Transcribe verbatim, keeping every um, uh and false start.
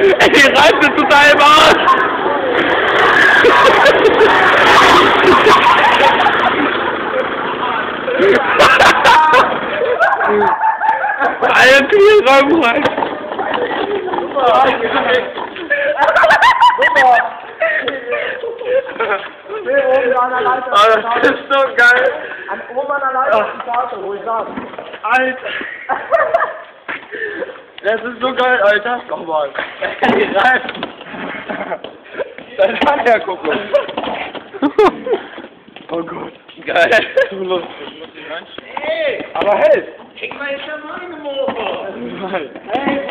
Ey, die reißt es total im Arsch! Alter, die Räume rein! Nee, oben an der Leiter. Oh, das ist so geil! An oben an der Leiter ist die Karte, wo ich saß. Alter! Das ist so geil, Alter! Nochmal! Die Reifen! Das kann ja gucken! Oh Gott! Geil! So lustig! Hey! Aber hält! Ich weiß ja meine Motor! Hey!